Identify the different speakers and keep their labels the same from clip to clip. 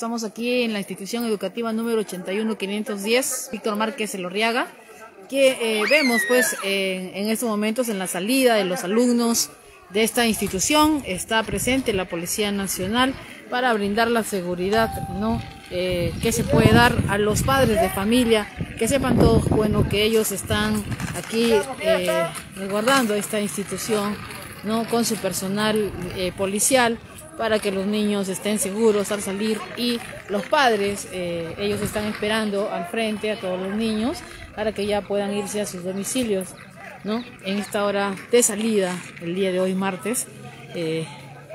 Speaker 1: Estamos aquí en la institución educativa número 81510, Víctor Márquez Elorriaga, que vemos pues en estos momentos en la salida de los alumnos de esta institución. Está presente la Policía Nacional para brindar la seguridad, ¿no? Que se puede dar a los padres de familia, que sepan todos, bueno, que ellos están aquí resguardando esta institución, ¿no? Con su personal policial, para que los niños estén seguros al salir, y los padres, ellos están esperando al frente a todos los niños para que ya puedan irse a sus domicilios, ¿no? En esta hora de salida, el día de hoy martes, en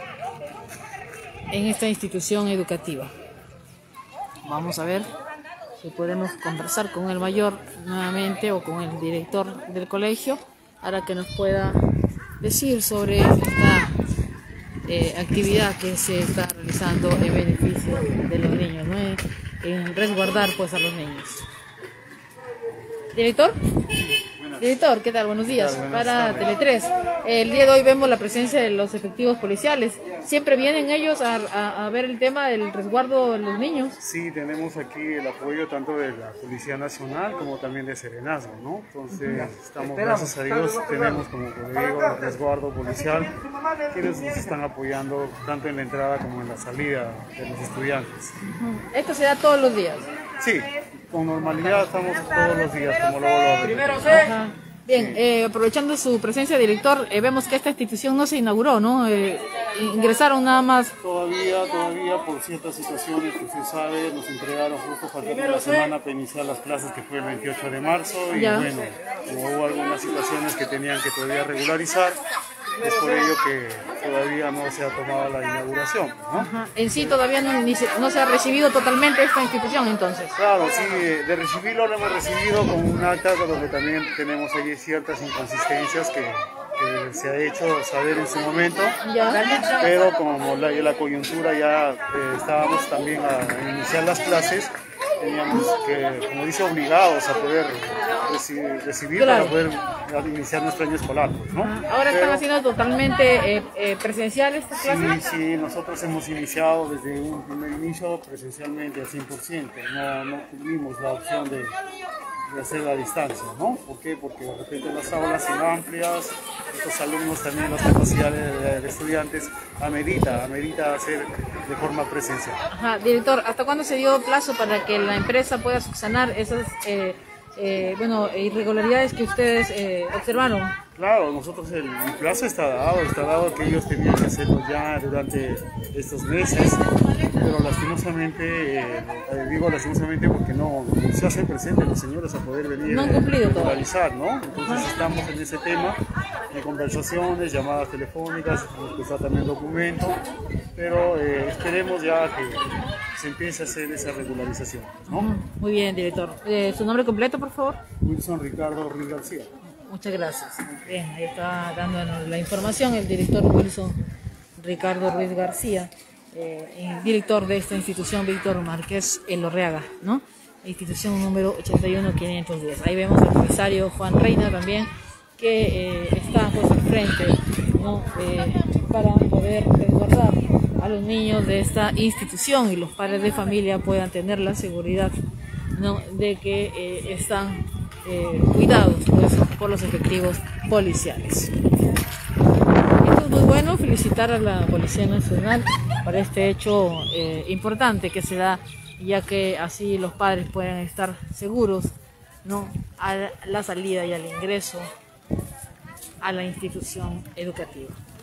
Speaker 1: esta institución educativa. Vamos a ver si podemos conversar con el mayor nuevamente o con el director del colegio para que nos pueda decir sobre esta actividad que se está realizando en beneficio de los niños, ¿no? En resguardar pues a los niños. ¿Director? Director, ¿qué tal? Buenos días. Para Tele3. El día de hoy vemos la presencia de los efectivos policiales. ¿Siempre vienen ellos a ver el tema del resguardo de los niños?
Speaker 2: Sí, tenemos aquí el apoyo tanto de la Policía Nacional como también de Serenazgo, ¿no? Entonces, estamos, gracias a Dios, tenemos, como digo, el resguardo policial, quienes nos están apoyando tanto en la entrada como en la salida de los estudiantes.
Speaker 1: ¿Esto se da todos los días?
Speaker 2: Sí, con normalidad estamos todos los días, como luego lo
Speaker 1: Primero Bien, aprovechando su presencia, director, vemos que esta institución no se inauguró, ¿no? Ingresaron nada más.
Speaker 2: Todavía por ciertas situaciones que usted sabe, nos entregaron justo faltando una semana para iniciar las clases, que fue el 28 de marzo, y
Speaker 1: ya.
Speaker 2: Bueno, como hubo algunas situaciones que tenían que todavía regularizar, es por ello que todavía no se ha tomado la inauguración, ¿no?
Speaker 1: Ajá. En sí todavía no se ha recibido totalmente esta institución, entonces.
Speaker 2: Claro, sí, de recibirlo lo hemos recibido con un acta donde también tenemos allí ciertas inconsistencias que se ha hecho saber en su momento,
Speaker 1: Ya.
Speaker 2: pero como la coyuntura ya estábamos también a iniciar las clases, teníamos que, como dice, obligados a poder recibir,
Speaker 1: claro,
Speaker 2: para poder iniciar nuestro año escolar, ¿no?
Speaker 1: Ahora están haciendo totalmente presencial estas clases.
Speaker 2: Sí, nosotros hemos iniciado desde un primer inicio presencialmente al 100%, no tuvimos la opción de hacer a distancia, ¿no? ¿Por qué? Porque de repente las aulas son amplias, estos alumnos también, las capacidades de estudiantes amerita hacer de forma presencial.
Speaker 1: Ajá, director, ¿hasta cuándo se dio plazo para que la empresa pueda subsanar esas irregularidades que ustedes observaron?
Speaker 2: Claro, nosotros el plazo está dado que ellos tenían que hacerlo ya durante estos meses, pero lastimosamente, digo lastimosamente porque no se hacen presentes los señores a poder venir
Speaker 1: no han cumplido
Speaker 2: a regularizar, ¿no? Entonces estamos en ese tema, en conversaciones, llamadas telefónicas, nos está también documento, pero esperemos ya que se empiece a hacer esa regularización, ¿no?
Speaker 1: Muy bien, director. ¿Su nombre completo, por favor?
Speaker 2: Wilson Ricardo Ruiz García.
Speaker 1: Muchas gracias. Bien, ahí está dándonos la información el director Wilson Ricardo Ruiz García, director de esta institución Víctor Márquez Elorriaga, ¿no? Institución número 81510. Ahí vemos al comisario Juan Reina también, que está pues al frente, ¿no? Para poder resguardar a los niños de esta institución y los padres de familia puedan tener la seguridad, ¿no? De que están cuidados pues, por los efectivos policiales. Esto es muy bueno, felicitar a la Policía Nacional para este hecho importante que se da, ya que así los padres pueden estar seguros, ¿no? A la salida y al ingreso a la institución educativa.